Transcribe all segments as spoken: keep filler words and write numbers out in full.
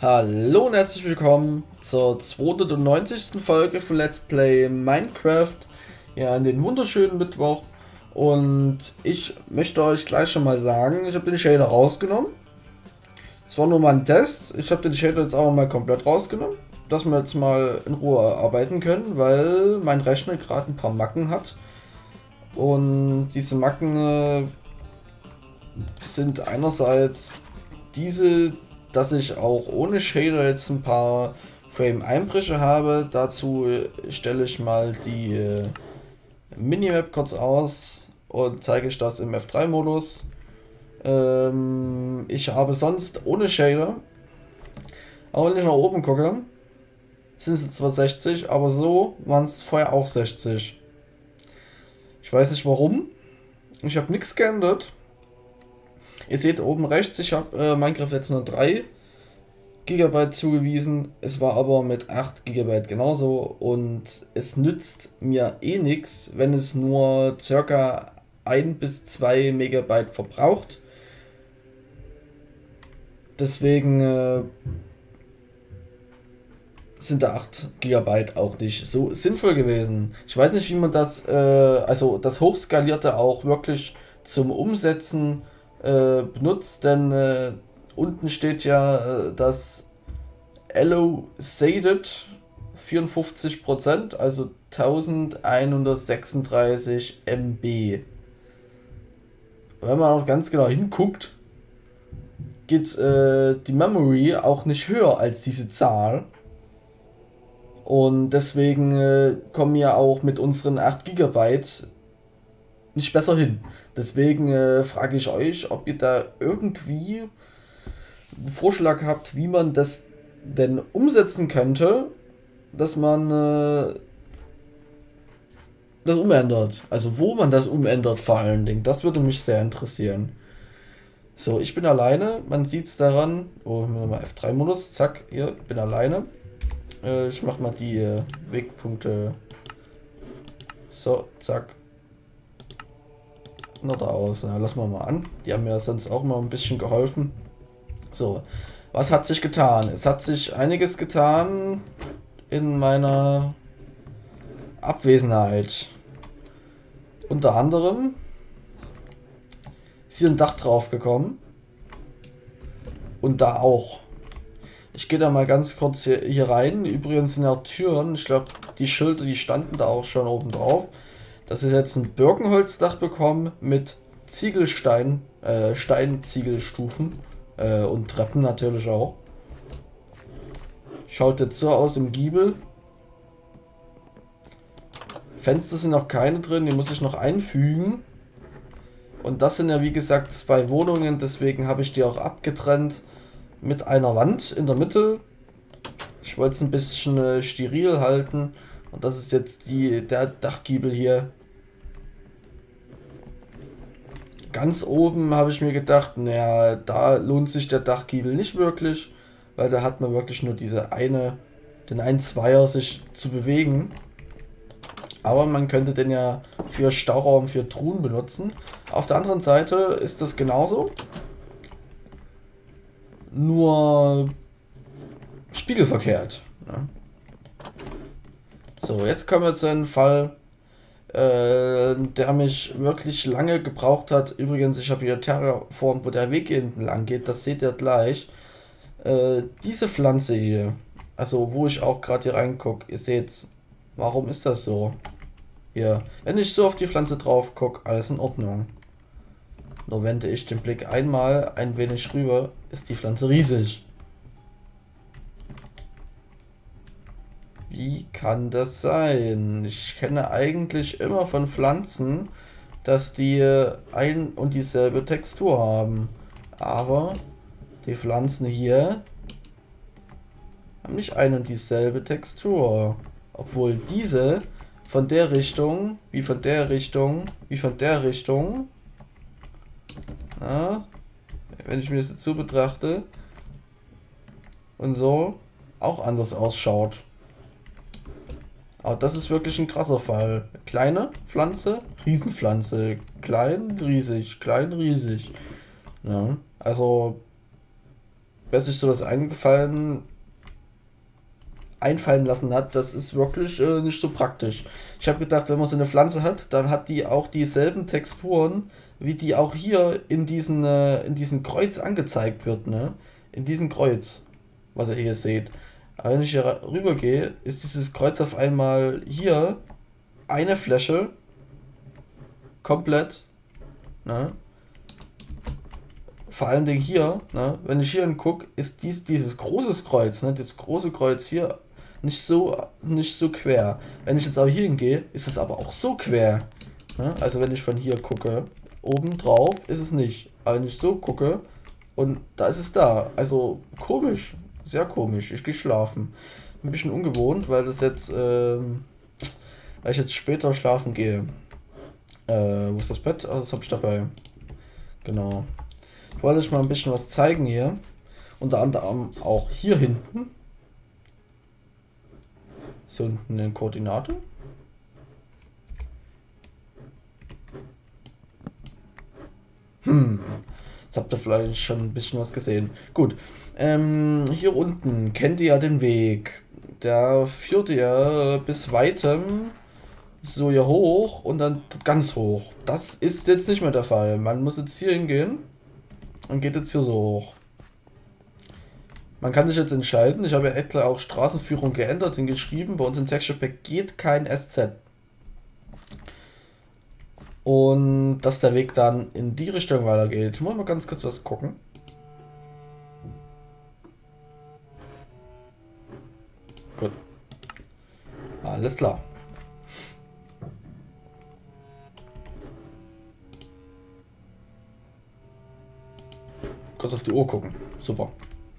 Hallo und herzlich willkommen zur zweihundertneunzigsten Folge von Let's Play Minecraft. Ja, an den wunderschönen Mittwoch. Und ich möchte euch gleich schon mal sagen, ich habe den Shader rausgenommen. Es war nur mal ein Test. Ich habe den Shader jetzt auch mal komplett rausgenommen, dass wir jetzt mal in Ruhe arbeiten können, weil mein Rechner gerade ein paar Macken hat. Und diese Macken äh, sind einerseits diese, dass ich auch ohne Shader jetzt ein paar Frame-Einbrüche habe. Dazu stelle ich mal die äh, Minimap kurz aus und zeige ich das im F drei Modus. Ähm, ich habe sonst ohne Shader, auch wenn ich nach oben gucke, sind es zwar sechzig, aber so waren es vorher auch sechzig. Ich weiß nicht warum. Ich habe nichts geändert. Ihr seht oben rechts, ich habe äh, Minecraft jetzt nur drei Gigabyte zugewiesen. Es war aber mit acht Gigabyte genauso und es nützt mir eh nichts, wenn es nur circa ein bis zwei Megabyte verbraucht. Deswegen äh, sind da acht Gigabyte auch nicht so sinnvoll gewesen. Ich weiß nicht, wie man das, äh, also das Hochskalierte auch wirklich zum Umsetzen äh, benutzt, denn äh, unten steht ja äh, das Allocated vierundfünfzig Prozent, also elfhundertsechsunddreißig Megabyte. Wenn man auch ganz genau hinguckt, geht äh, die Memory auch nicht höher als diese Zahl. Und deswegen äh, kommen wir auch mit unseren acht Gigabyte nicht besser hin. Deswegen äh, frage ich euch, ob ihr da irgendwie einen Vorschlag habt, wie man das denn umsetzen könnte, dass man äh, das umändert. Also wo man das umändert vor allen Dingen. Das würde mich sehr interessieren. So, ich bin alleine. Man sieht es daran. Oh, mal F drei Modus. Zack, hier, ich bin alleine. Äh, ich mache mal die äh, Wegpunkte. So, zack. Na da aus. Na, lassen wir mal an. Die haben mir sonst auch mal ein bisschen geholfen. So, was hat sich getan? Es hat sich einiges getan in meiner Abwesenheit. Unter anderem ist hier ein Dach drauf gekommen. Und da auch. Ich gehe da mal ganz kurz hier, hier rein. Übrigens sind ja Türen. Ich glaube, die Schilder, die standen da auch schon oben drauf. Das ist jetzt ein Birkenholzdach bekommen mit Ziegelstein, äh, Steinziegelstufen äh, und Treppen natürlich auch. Schaut jetzt so aus im Giebel. Fenster sind noch keine drin, die muss ich noch einfügen. Und das sind ja wie gesagt zwei Wohnungen, deswegen habe ich die auch abgetrennt mit einer Wand in der Mitte. Ich wollte es ein bisschen äh, steril halten. Und das ist jetzt die, der Dachgiebel hier. Ganz oben habe ich mir gedacht, naja, da lohnt sich der Dachgiebel nicht wirklich, weil da hat man wirklich nur diese eine, den einen Zweier sich zu bewegen. Aber man könnte den ja für Stauraum, für Truhen benutzen. Auf der anderen Seite ist das genauso. Nur spiegelverkehrt. Ja. So, jetzt kommen wir zu einem Fall, äh, der mich wirklich lange gebraucht hat. Übrigens, ich habe hier Terraform, wo der Weg hier hinten lang geht. Das seht ihr gleich. Äh, diese Pflanze hier, also wo ich auch gerade hier reingucke, ihr seht's. Warum ist das so? Hier, wenn ich so auf die Pflanze drauf gucke, alles in Ordnung. Nur wende ich den Blick einmal ein wenig rüber, ist die Pflanze riesig. Wie kann das sein? Ich kenne eigentlich immer von Pflanzen, dass die ein und dieselbe Textur haben. Aber die Pflanzen hier haben nicht ein und dieselbe Textur. Obwohl diese von der Richtung, wie von der Richtung, wie von der Richtung, ja, wenn ich mir das jetzt so betrachte und so, auch anders ausschaut. Aber das ist wirklich ein krasser Fall. Kleine Pflanze, Riesenpflanze, klein, riesig, klein, riesig. Ja, also wer sich sowas eingefallen einfallen lassen hat, das ist wirklich äh, nicht so praktisch. Ich habe gedacht, wenn man so eine Pflanze hat, dann hat die auch dieselben Texturen, wie die auch hier in diesen, äh, in diesem Kreuz angezeigt wird, ne? In diesem Kreuz, was ihr hier seht. Aber wenn ich hier rüber gehe, ist dieses Kreuz auf einmal hier eine Fläche, komplett, ne? Vor allen Dingen hier, ne? Wenn ich hier hingucke, ist dies, dieses großes Kreuz, ne? Das große Kreuz hier nicht so, nicht so quer. Wenn ich jetzt aber hier hingehe, ist es aber auch so quer. Ne? Also wenn ich von hier gucke, oben drauf ist es nicht. Aber wenn ich so gucke, und da ist es da. Also komisch, sehr komisch. Ich gehe schlafen. Ein bisschen ungewohnt, weil das jetzt, ähm, weil ich jetzt später schlafen gehe. Äh, wo ist das Bett? Also das habe ich dabei. Genau. Ich wollte euch mal ein bisschen was zeigen hier. Unter anderem auch hier hinten. So unten eine Koordinate. Hm. Jetzt habt ihr vielleicht schon ein bisschen was gesehen. Gut. Ähm, hier unten kennt ihr ja den Weg. Der führt ja bis weitem so hier hoch und dann ganz hoch. Das ist jetzt nicht mehr der Fall. Man muss jetzt hier hingehen und geht jetzt hier so hoch. Man kann sich jetzt entscheiden, ich habe ja etwa auch Straßenführung geändert und geschrieben, bei uns im Texture Pack geht kein S Z. Und dass der Weg dann in die Richtung weitergeht. Ich muss mal ganz kurz was gucken. Gut. Alles klar. Kurz auf die Uhr gucken. Super.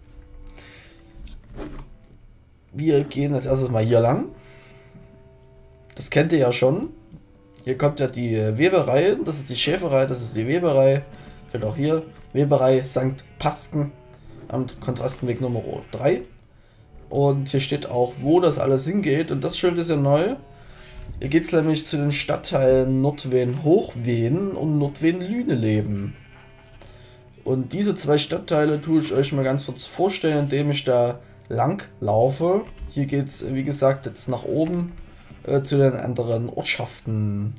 Wir gehen als erstes mal hier lang. Das kennt ihr ja schon. Hier kommt ja die Weberei. Das ist die Schäferei, das ist die Weberei. Steht auch hier. Weberei Sankt Pasken am Kontrastenweg Nummer drei. Und hier steht auch, wo das alles hingeht. Und das Schild ist ja neu. Hier geht es nämlich zu den Stadtteilen Nordwehen-Hochwehen und Nordwehen-Lüneleben. Und diese zwei Stadtteile tue ich euch mal ganz kurz vorstellen, indem ich da lang laufe. Hier geht es, wie gesagt, jetzt nach oben äh, zu den anderen Ortschaften.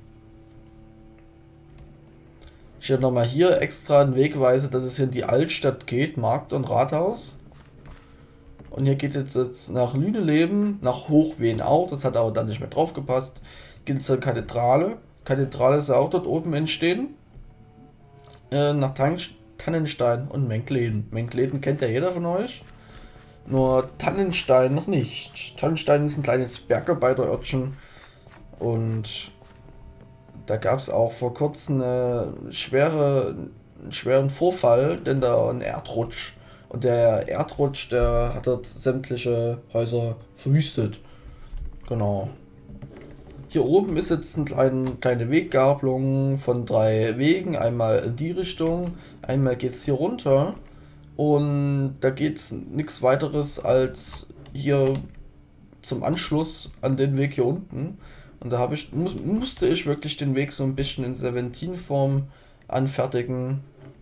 Ich habe nochmal hier extra einen Wegweise, dass es hier in die Altstadt geht, Markt und Rathaus. Und hier geht jetzt, jetzt nach Lüneleben, nach Hochwehen auch, das hat aber dann nicht mehr drauf gepasst. Geht zur Kathedrale. Kathedrale ist ja auch dort oben entstehen. Äh, nach Tan Tannenstein und Menkleden. Menkleden kennt ja jeder von euch. Nur Tannenstein noch nicht. Tannenstein ist ein kleines Bergarbeiterörtchen. Und da gab es auch vor kurzem eine schwere, einen schweren Vorfall, denn da ein Erdrutsch. Und der Erdrutsch, der hat dort sämtliche Häuser verwüstet. Genau. Hier oben ist jetzt eine kleine, kleine Weggabelung von drei Wegen. Einmal in die Richtung, einmal geht es hier runter. Und da geht es nichts weiteres als hier zum Anschluss an den Weg hier unten. Und da habe ich, muss, musste ich wirklich den Weg so ein bisschen in Serpentinform anfertigen.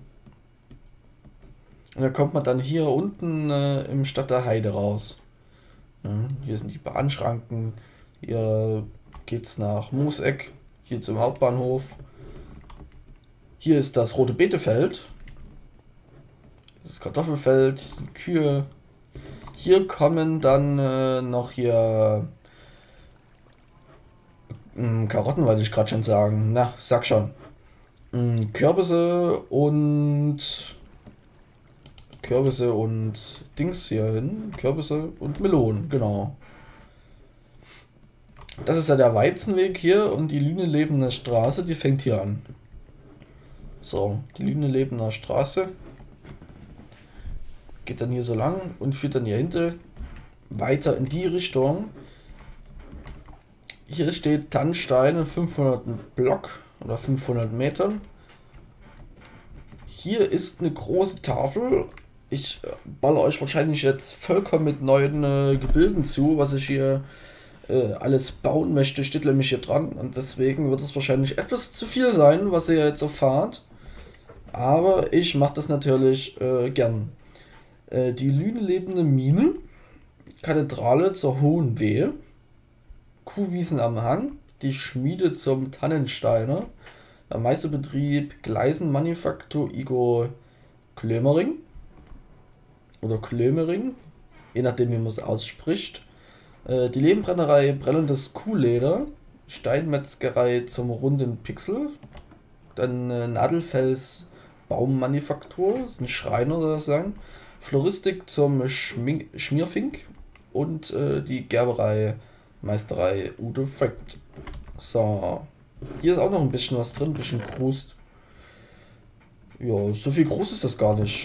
Und da kommt man dann hier unten äh, im Stadt der Heide raus. Ja, hier sind die Bahnschranken. Hier geht es nach Mooseck. Hier zum Hauptbahnhof. Hier ist das Rote Beetefeld. Das Kartoffelfeld, hier sind Kühe. Hier kommen dann äh, noch hier mh, Karotten, wollte ich gerade schon sagen. Na, sag schon. Mh, Kürbisse und Kürbisse und Dings hier hin. Kürbisse und Melonen, genau. Das ist ja der Weizenweg hier und die Lünelebener Straße, die fängt hier an. So, die Lünelebener Straße geht dann hier so lang und führt dann hier hinten weiter in die Richtung. Hier steht Tannstein in fünfhundert Block oder fünfhundert Metern. Hier ist eine große Tafel. Ich baller euch wahrscheinlich jetzt vollkommen mit neuen äh, Gebilden zu, was ich hier äh, alles bauen möchte, steht nämlich hier dran. Und deswegen wird es wahrscheinlich etwas zu viel sein, was ihr jetzt erfahrt. Aber ich mache das natürlich äh, gern. Äh, die lünenlebende Mine, Kathedrale zur Hohen Wehe, Kuhwiesen am Hang, die Schmiede zum Tannensteiner, der Meisterbetrieb Gleisenmanufaktur Igor Klömering oder Klömering, je nachdem wie man es ausspricht, äh, die Lehmbrennerei Brennendes Kuhleder, Steinmetzgerei zum runden Pixel, dann äh, Nadelfels Baummanufaktur, das ist ein Schreiner soll das sein, Floristik zum Schmink Schmierfink und äh, die Gerberei Meisterei Udo Voigt. So, hier ist auch noch ein bisschen was drin, ein bisschen Krust. Ja, so viel groß ist das gar nicht.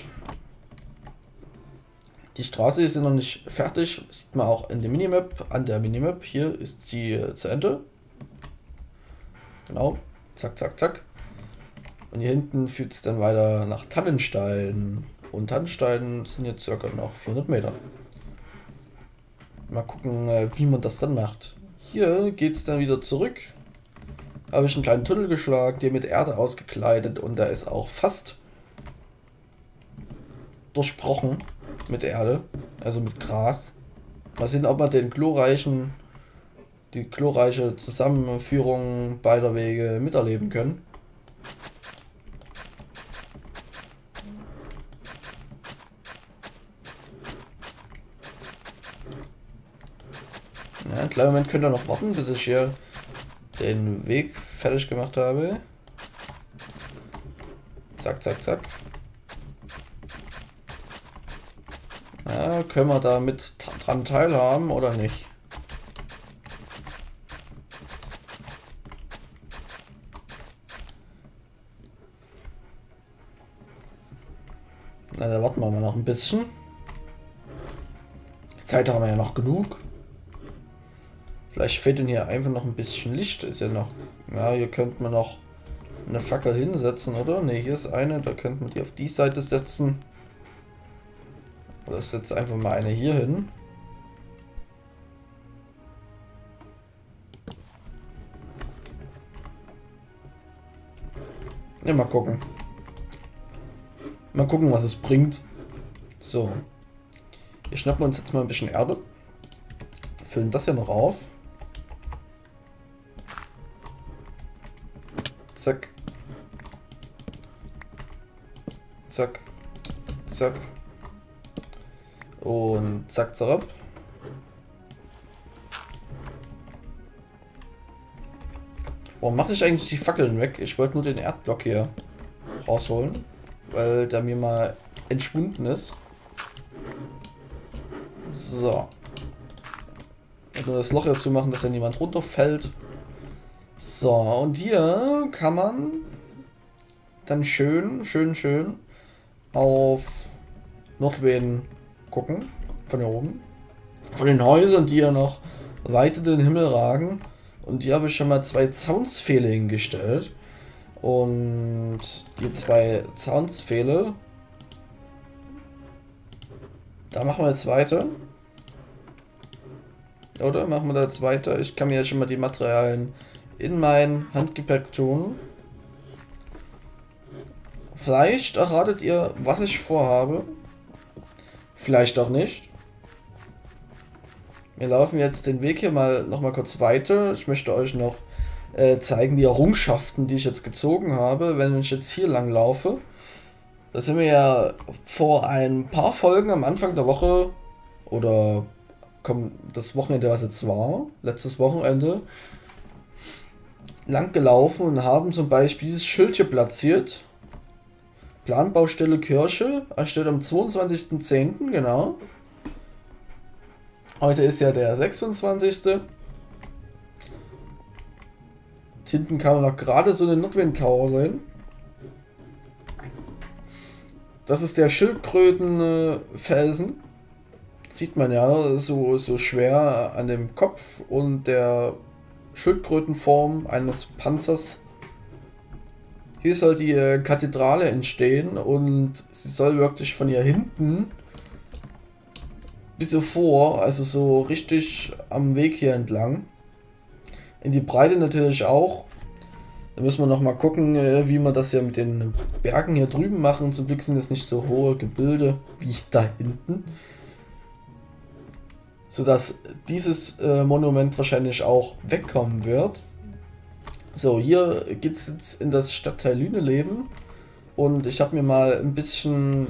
Die Straße ist noch nicht fertig, sieht man auch in der Minimap. An der Minimap hier ist sie äh, zu Ende. Genau, zack, zack, zack. Und hier hinten führt es dann weiter nach Tannenstein. Und Tannenstein sind jetzt circa noch vierhundert Meter. Mal gucken, äh, wie man das dann macht. Hier geht es dann wieder zurück. Habe ich einen kleinen Tunnel geschlagen, der mit Erde ausgekleidet und der ist auch fast durchbrochen mit Erde, also mit Gras. Mal sehen, ob wir den glorreichen, die glorreiche Zusammenführung beider Wege miterleben können. Ja, einen kleinen Moment könnt ihr noch warten, bis ich hier den Weg fertig gemacht habe. Zack, zack, zack. Ja, können wir da mit dran teilhaben oder nicht? Na, da warten wir mal noch ein bisschen. Zeit haben wir ja noch genug. Vielleicht fehlt denn hier einfach noch ein bisschen Licht. Ist ja noch. Ja, hier könnte man noch eine Fackel hinsetzen, oder? Ne, hier ist eine. Da könnte man die auf die Seite setzen. Oder ich setze einfach mal eine hier hin. Ja, mal gucken. Mal gucken, was es bringt. So. Hier schnappen wir uns jetzt mal ein bisschen Erde. Füllen das ja noch auf. Zack. Zack. Zack. Und zack, zack. Warum mache ich eigentlich die Fackeln weg? Ich wollte nur den Erdblock hier rausholen, weil der mir mal entschwunden ist. So. Und nur das Loch dazu machen, dass ja niemand runterfällt. So, und hier kann man dann schön, schön, schön auf Nordweden gucken, von hier oben. Von den Häusern, die ja noch weit in den Himmel ragen. Und hier habe ich schon mal zwei Zaunspfähle hingestellt. Und die zwei Zaunspfähle, da machen wir jetzt weiter. Oder machen wir da jetzt weiter? Ich kann mir ja schon mal die Materialien in mein Handgepäck tun. Vielleicht erratet ihr, was ich vorhabe. Vielleicht auch nicht. Wir laufen jetzt den Weg hier mal noch mal kurz weiter. Ich möchte euch noch äh, zeigen die Errungenschaften, die ich jetzt gezogen habe, wenn ich jetzt hier lang laufe. Da sind wir ja vor ein paar Folgen am Anfang der Woche oder komm, das Wochenende, was jetzt war, letztes Wochenende, lang gelaufen und haben zum Beispiel dieses Schild hier platziert. Planbaustelle Kirche, erstellt am zweiundzwanzigsten zehnten, genau. Heute ist ja der sechsundzwanzigste Hinten kann man noch gerade so eine Nordwind Tower sehen. Das ist der Schildkrötenfelsen. Sieht man ja, so, so schwer an dem Kopf und der Schildkrötenform eines Panzers. Hier soll die äh, Kathedrale entstehen und sie soll wirklich von hier hinten bis so vor, also so richtig am Weg hier entlang. In die Breite natürlich auch. Da müssen wir noch mal gucken, äh, wie wir das ja mit den Bergen hier drüben machen. Zum Glück sind es nicht so hohe Gebilde wie da hinten. Sodass dieses äh, Monument wahrscheinlich auch wegkommen wird. So, hier geht es jetzt in das Stadtteil Lüneleben. Und ich habe mir mal ein bisschen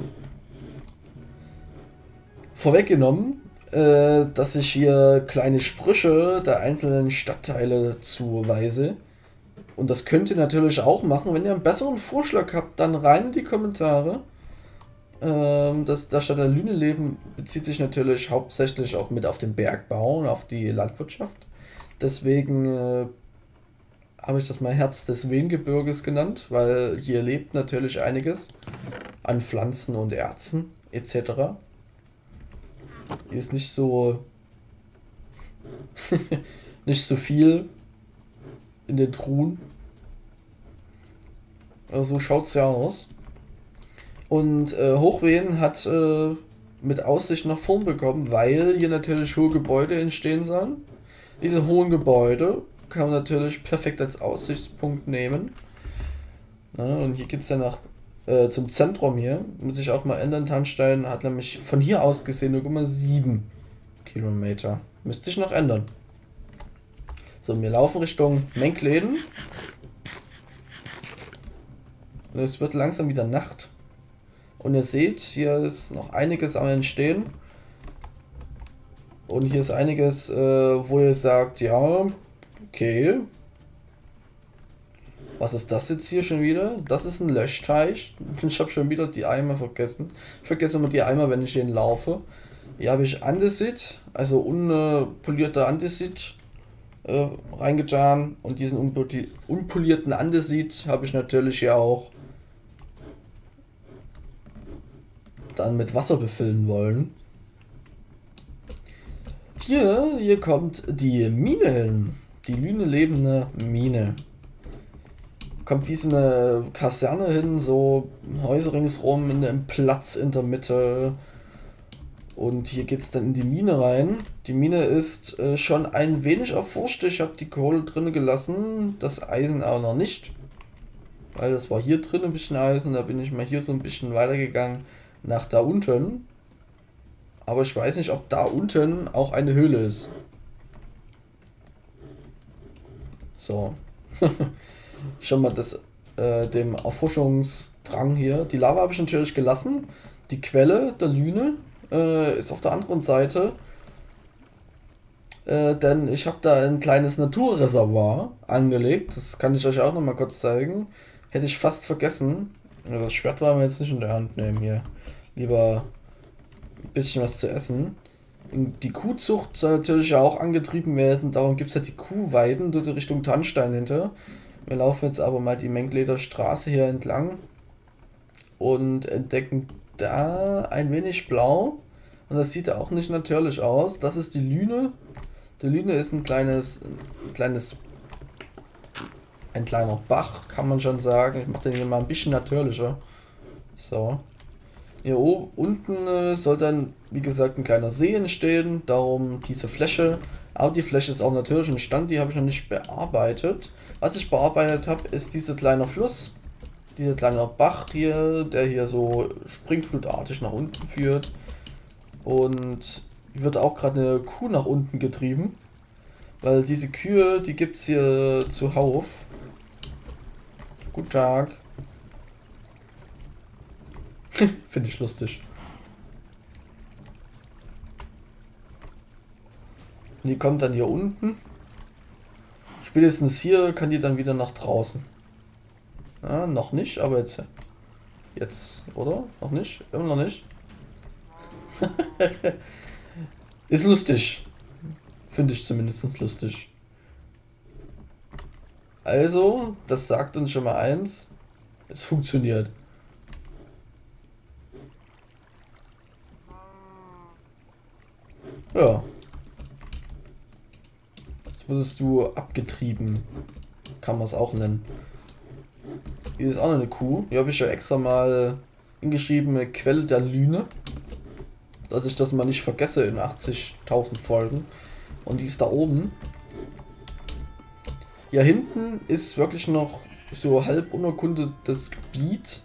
vorweggenommen, äh, dass ich hier kleine Sprüche der einzelnen Stadtteile zuweise. Und das könnt ihr natürlich auch machen. Wenn ihr einen besseren Vorschlag habt, dann rein in die Kommentare. Ähm, das, das Stadtteil Lüneleben bezieht sich natürlich hauptsächlich auch mit auf den Bergbau und auf die Landwirtschaft. Deswegen äh, habe ich das mal Herz des Vengebirges genannt, weil hier lebt natürlich einiges an Pflanzen und Erzen et cetera. Hier ist nicht so nicht so viel in den Truhen. Also so schaut es ja aus. Und äh, Hochwehen hat äh, mit Aussicht nach vorn bekommen, weil hier natürlich hohe Gebäude entstehen sollen. Diese hohen Gebäude kann man natürlich perfekt als Aussichtspunkt nehmen. Ja, und hier geht es ja nach äh, zum Zentrum hier. Muss ich auch mal ändern. Tanstein hat nämlich von hier aus gesehen null Komma sieben Kilometer. Müsste ich noch ändern. So, wir laufen Richtung Menkleden. Und es wird langsam wieder Nacht. Und ihr seht, hier ist noch einiges am Entstehen. Und hier ist einiges, äh, wo ihr sagt, ja, okay. Was ist das jetzt hier schon wieder? Das ist ein Löschteich. Ich habe schon wieder die Eimer vergessen. Ich vergesse immer die Eimer, wenn ich hier laufe. Hier habe ich Andesit, also unpolierter Andesit äh, reingetan. Und diesen unpoli unpolierten Andesit habe ich natürlich hier auch dann mit Wasser befüllen wollen. Hier, hier kommt die Mine hin. Die lünelebende Mine. Kommt wie so eine Kaserne hin, so Häuser ringsrum, in einem Platz in der Mitte. Und hier geht es dann in die Mine rein. Die Mine ist äh, schon ein wenig erforscht. Ich habe die Kohle drin gelassen, das Eisen auch noch nicht. Weil das war hier drin ein bisschen Eisen, da bin ich mal hier so ein bisschen weitergegangen nach da unten. Aber ich weiß nicht, ob da unten auch eine Höhle ist. So. Schon mal das, äh, dem Erforschungsdrang hier. Die Lava habe ich natürlich gelassen. Die Quelle der Lüne äh, ist auf der anderen Seite. Äh, denn ich habe da ein kleines Naturreservoir angelegt. Das kann ich euch auch noch mal kurz zeigen. Hätte ich fast vergessen. Ja, das Schwert wollen wir jetzt nicht in der Hand nehmen hier. Lieber ein bisschen was zu essen. Die Kuhzucht soll natürlich auch angetrieben werden. Darum gibt es ja die Kuhweiden dort in Richtung Tanstein hinter. Wir laufen jetzt aber mal die Menkleder Straße hier entlang und entdecken da ein wenig blau. Und das sieht auch nicht natürlich aus. Das ist die Lüne. Die Lüne ist ein kleines, ein kleines, ein kleiner Bach, kann man schon sagen. Ich mache den hier mal ein bisschen natürlicher. So. Hier oben, unten äh, soll dann, wie gesagt, ein kleiner See entstehen. Darum diese Fläche. Aber die Fläche ist auch natürlich ein Stand, die habe ich noch nicht bearbeitet. Was ich bearbeitet habe, ist dieser kleine Fluss. Dieser kleine Bach hier, der hier so springflutartig nach unten führt. Und wird auch gerade eine Kuh nach unten getrieben. Weil diese Kühe, die gibt es hier zuhauf. Guten Tag. Finde ich lustig. Und die kommt dann hier unten. Spätestens hier kann die dann wieder nach draußen. Ja, noch nicht, aber jetzt. Jetzt, oder? Noch nicht? Immer noch nicht. Ist lustig. Finde ich zumindest lustig. Also, das sagt uns schon mal eins. Es funktioniert. Ja. Jetzt wurdest du abgetrieben. Kann man es auch nennen. Hier ist auch noch eine Kuh. Hier habe ich ja extra mal hingeschrieben, Quelle der Lüne. Dass ich das mal nicht vergesse in achtzigtausend Folgen. Und die ist da oben. Hier hinten ist wirklich noch so halb unerkundetes Gebiet.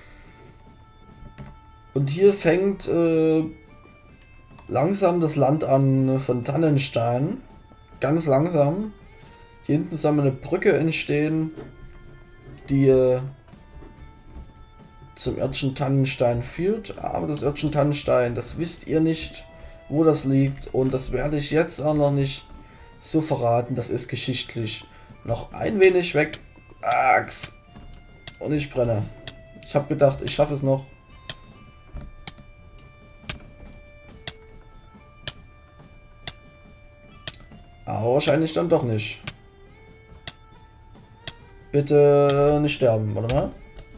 Und hier fängt äh, langsam das Land an von Tannenstein. Ganz langsam. Hier hinten soll mal eine Brücke entstehen, die äh, zum Örtchen Tannenstein führt. Aber das Örtchen Tannenstein, das wisst ihr nicht, wo das liegt. Und das werde ich jetzt auch noch nicht so verraten. Das ist geschichtlich noch ein wenig weg. Axt. Und ich brenne. Ich habe gedacht, ich schaffe es noch. Aber wahrscheinlich dann doch nicht. Bitte nicht sterben, warte mal.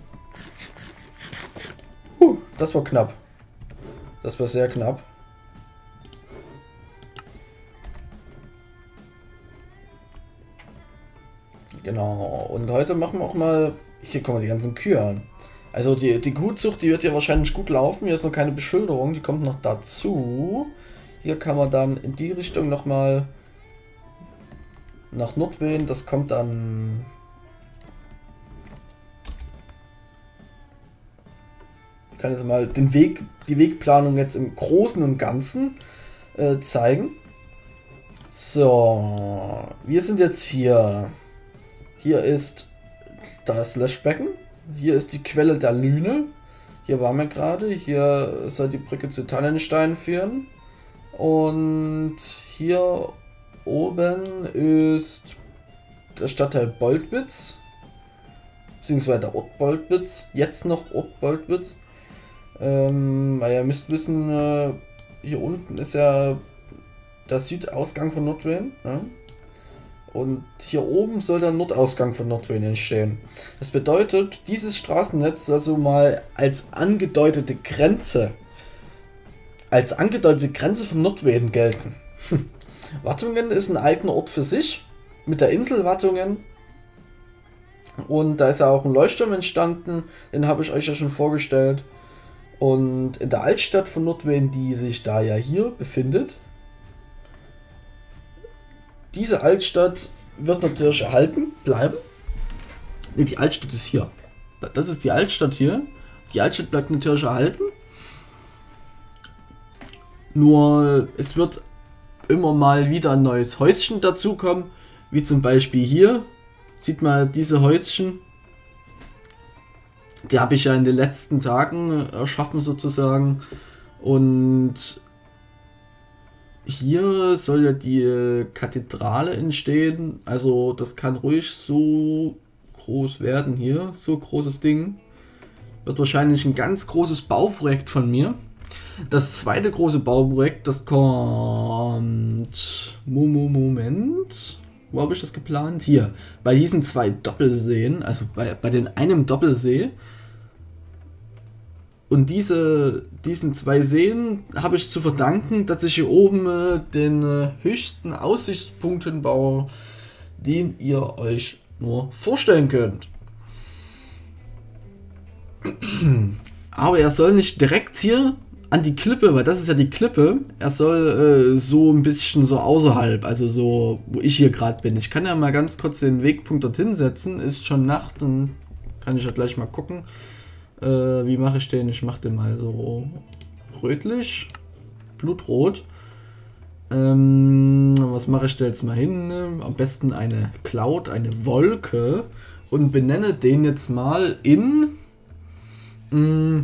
Huh, das war knapp. Das war sehr knapp. Genau, und heute machen wir auch mal... Hier kommen die ganzen Kühe an. Also die, die Kuhzucht, die wird ja wahrscheinlich gut laufen. Hier ist noch keine Beschilderung, die kommt noch dazu. Hier kann man dann in die Richtung nochmal nach Nordwehen. Das kommt dann... Ich kann jetzt mal den Weg, die Wegplanung jetzt im Großen und Ganzen äh, zeigen. So, wir sind jetzt hier. Hier ist das Löschbecken. Hier ist die Quelle der Lüne. Hier waren wir gerade. Hier soll die Brücke zu Tannenstein führen. Und hier oben ist der Stadtteil Boltwitz. Beziehungsweise der Ort Boltwitz. Jetzt noch Ort Boltwitz. Ähm, weil ihr müsst wissen, äh, hier unten ist ja der Südausgang von Nordwehen. Ja? Und hier oben soll der Nordausgang von Nordwehen entstehen. Das bedeutet, dieses Straßennetz soll also mal als angedeutete Grenze, als angedeutete Grenze von Nordwehen gelten. Wattungen ist ein eigener Ort für sich, mit der Insel Wattungen. Und da ist ja auch ein Leuchtturm entstanden, den habe ich euch ja schon vorgestellt. Und in der Altstadt von Nordwehen, die sich da ja hier befindet, diese Altstadt wird natürlich erhalten bleiben. Ne, die Altstadt ist hier. Das ist die Altstadt hier. Die Altstadt bleibt natürlich erhalten. Nur es wird immer mal wieder ein neues Häuschen dazukommen. Wie zum Beispiel hier. Sieht man diese Häuschen. Die habe ich ja in den letzten Tagen erschaffen sozusagen. Und hier soll ja die Kathedrale entstehen. Also das kann ruhig so groß werden hier. So großes Ding. Wird wahrscheinlich ein ganz großes Bauprojekt von mir. Das zweite große Bauprojekt, das kommt... Moment... Wo habe ich das geplant? Hier. Bei diesen zwei Doppelseen, also bei, bei den einem Doppelsee. Und diese, diesen zwei Seen habe ich zu verdanken, dass ich hier oben äh, den äh, höchsten Aussichtspunkt hinbaue, den ihr euch nur vorstellen könnt. Aber er soll nicht direkt hier an die Klippe, weil das ist ja die Klippe. Er soll äh, so ein bisschen so außerhalb, also so, wo ich hier gerade bin. Ich kann ja mal ganz kurz den Wegpunkt dorthin setzen. Ist schon Nacht, dann kann ich ja gleich mal gucken. Äh, wie mache ich den? Ich mache den mal so rötlich, blutrot. Ähm, was mache ich da jetzt mal hin? Am besten eine Cloud, eine Wolke und benenne den jetzt mal in mh,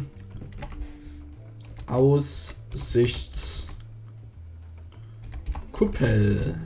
Aussichtskuppel.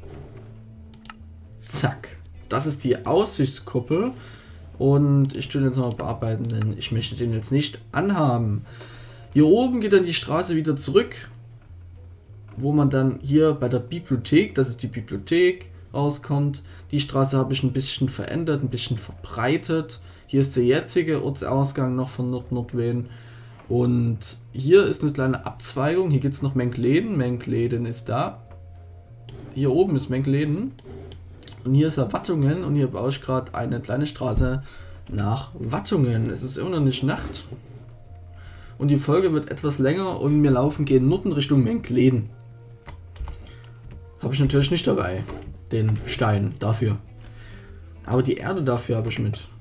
Zack. Das ist die Aussichtskuppel. Und ich tue den jetzt noch mal bearbeiten, denn ich möchte den jetzt nicht anhaben. Hier oben geht dann die Straße wieder zurück, wo man dann hier bei der Bibliothek, das ist die Bibliothek, rauskommt. Die Straße habe ich ein bisschen verändert, ein bisschen verbreitet. Hier ist der jetzige Ortsausgang noch von Nord-Nordwehen. Und hier ist eine kleine Abzweigung. Hier geht es noch Menkleden. Menkleden ist da. Hier oben ist Menkleden. Und hier ist ja Wattungen. Und hier baue ich gerade eine kleine Straße nach Wattungen. Es ist immer noch nicht Nacht. Und die Folge wird etwas länger. Und wir laufen gegen Norden Richtung Menkleden. Habe ich natürlich nicht dabei. Den Stein dafür. Aber die Erde dafür habe ich mit.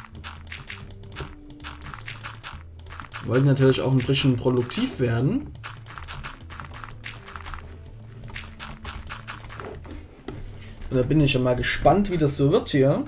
Wir wollten natürlich auch ein bisschen produktiv werden. Und da bin ich ja mal gespannt, wie das so wird hier.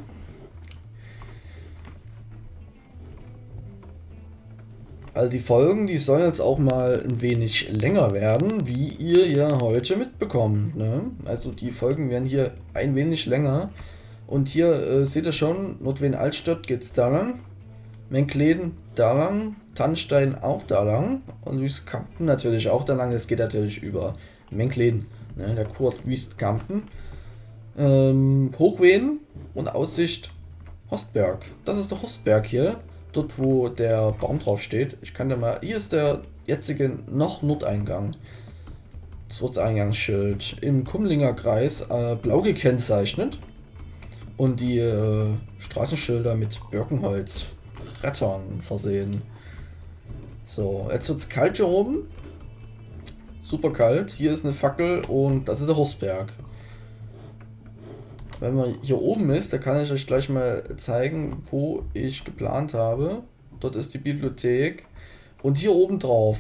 Also die Folgen, die sollen jetzt auch mal ein wenig länger werden, wie ihr ja heute mitbekommt. Ne? Also die Folgen werden hier ein wenig länger. Und hier äh, seht ihr schon, Nordweden-Altstadt geht's da lang. Menkleden da lang. Tannstein auch da lang. Und Wüstkampen natürlich auch da lang. Es geht natürlich über Menkleden. Ne? Der Kurt Wüstkampen. Ähm, Hochweden und Aussicht Hostberg. Das ist der Hostberg hier. Dort, wo der Baum drauf steht. Ich kann da mal. Hier ist der jetzige noch Nordeingang. Das Ortseingangsschild. Im Kummlinger Kreis äh, blau gekennzeichnet. Und die äh, Straßenschilder mit Birkenholz Brettern versehen. So, jetzt wird es kalt hier oben. Super kalt. Hier ist eine Fackel und das ist der Hostberg. Wenn man hier oben ist, da kann ich euch gleich mal zeigen, wo ich geplant habe. Dort ist die Bibliothek. Und hier oben drauf.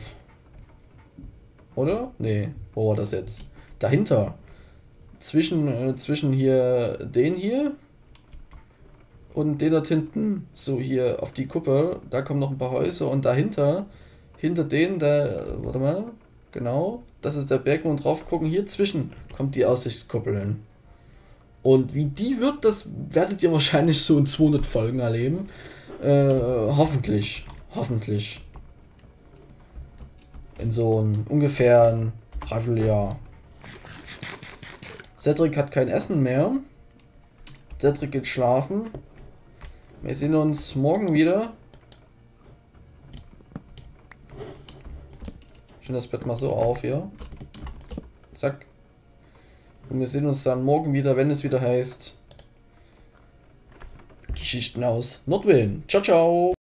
Oder? Nee, wo war das jetzt? Dahinter. Zwischen, äh, zwischen hier den hier und den dort hinten. So hier auf die Kuppe. Da kommen noch ein paar Häuser. Und dahinter, hinter denen, da, warte mal, genau. Das ist der Berg, wo wir drauf gucken. Hier zwischen kommt die Aussichtskuppel hin. Und wie die wird, das werdet ihr wahrscheinlich so in zweihundert Folgen erleben. Äh, hoffentlich. Hoffentlich. In so einem ungefähr Dreivierteljahr. Cedric hat kein Essen mehr. Cedric geht schlafen. Wir sehen uns morgen wieder. Ich stelle das Bett mal so auf hier. Zack. Und wir sehen uns dann morgen wieder, wenn es wieder heißt Geschichten aus Nordweden. Ciao, ciao!